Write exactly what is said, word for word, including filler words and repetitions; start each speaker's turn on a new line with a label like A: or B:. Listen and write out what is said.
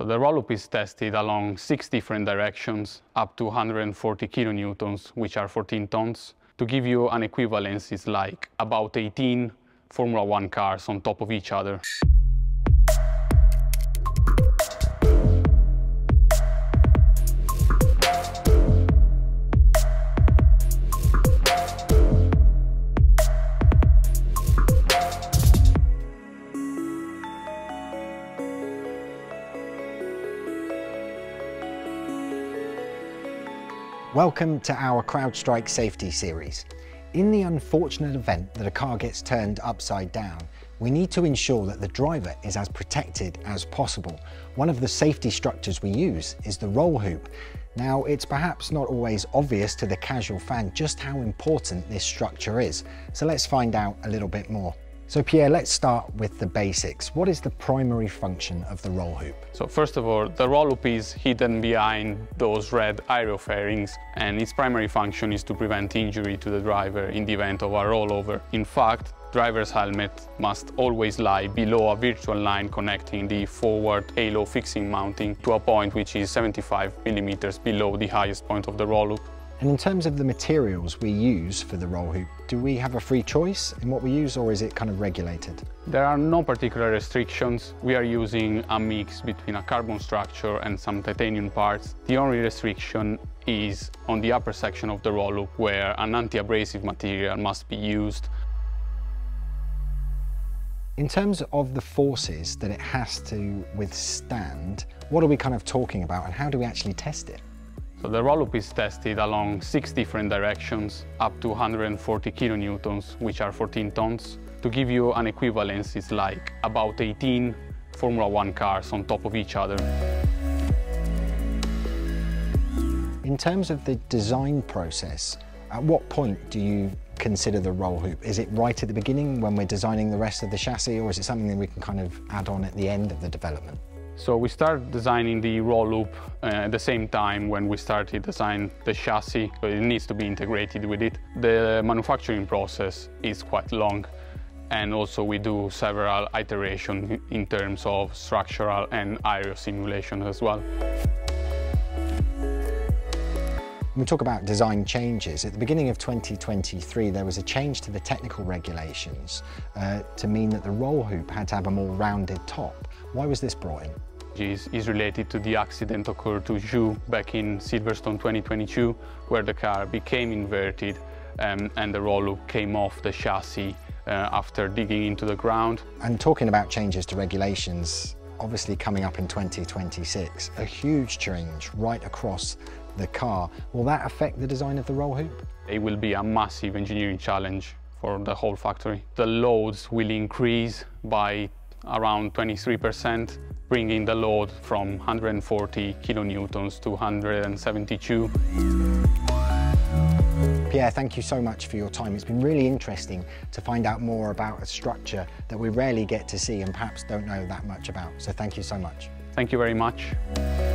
A: So the roll loop is tested along six different directions, up to one hundred forty kilonewtons, which are fourteen tons. To give you an equivalence, it's like about eighteen Formula One cars on top of each other.
B: Welcome to our Crowdstrike safety series. In the unfortunate event that a car gets turned upside down, we need to ensure that the driver is as protected as possible. One of the safety structures we use is the roll hoop. Now, it's perhaps not always obvious to the casual fan just how important this structure is, so let's find out a little bit more. So Pierre, let's start with the basics. What is the primary function of the roll hoop?
A: So first of all, the roll loop is hidden behind those red aero fairings, and its primary function is to prevent injury to the driver in the event of a rollover. In fact, driver's helmet must always lie below a virtual line connecting the forward halo fixing mounting to a point which is seventy-five millimeters below the highest point of the roll loop.
B: And in terms of the materials we use for the roll hoop, do we have a free choice in what we use, or is it kind of regulated?
A: There are no particular restrictions. We are using a mix between a carbon structure and some titanium parts. The only restriction is on the upper section of the roll loop, where an anti-abrasive material must be used.
B: In terms of the forces that it has to withstand, what are we kind of talking about, and how do we actually test it?
A: So the roll loop is tested along six different directions, up to one hundred forty kilonewtons, which are fourteen tons. To give you an equivalence, it's like about eighteen Formula One cars on top of each other.
B: In terms of the design process, at what point do you consider the roll hoop? Is it right at the beginning when we're designing the rest of the chassis, or is it something that we can kind of add on at the end of the development?
A: So we start designing the roll loop uh, at the same time when we started design the chassis, but it needs to be integrated with it. The manufacturing process is quite long, and also we do several iterations in terms of structural and aero simulation as well.
B: When we talk about design changes, at the beginning of twenty twenty-three there was a change to the technical regulations uh, to mean that the roll hoop had to have a more rounded top. Why was this brought in?
A: Is, is related to the accident occurred to Zhu back in Silverstone twenty twenty-two, where the car became inverted um, and the roll loop came off the chassis uh, after digging into the ground.
B: And talking about changes to regulations, obviously coming up in twenty twenty-six, a huge change right across the car. Will that affect the design of the roll hoop?
A: It will be a massive engineering challenge for the whole factory. The loads will increase by around twenty-three percent, bringing the load from one hundred forty kilonewtons to one hundred seventy-two.
B: Pierre, thank you so much for your time. It's been really interesting to find out more about a structure that we rarely get to see and perhaps don't know that much about. So thank you so much.
A: Thank you very much.